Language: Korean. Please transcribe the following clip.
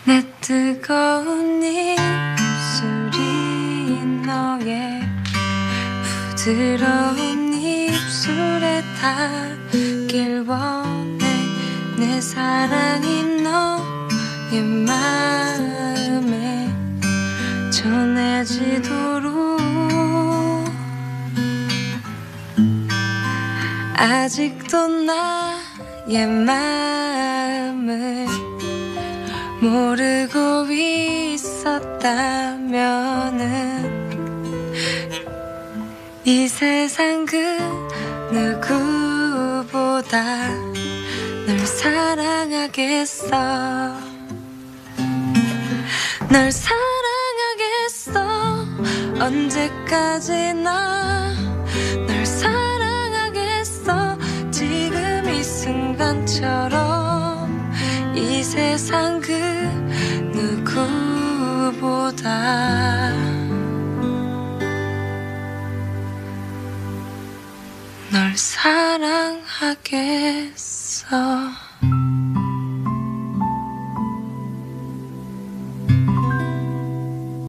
내 뜨거운 입술이 너의 부드러운 입술에 닿길 원해. 내 사랑이 너의 마음에 전해지도록 아직도 나의 마음을 모르고 있었다면은 이 세상 그 누구보다 널 사랑하겠어. 널 사랑하겠어. 언제까지나 널 사랑하겠어. 지금 이 순간처럼 이 세상 그 누구보다 널 사랑하겠어.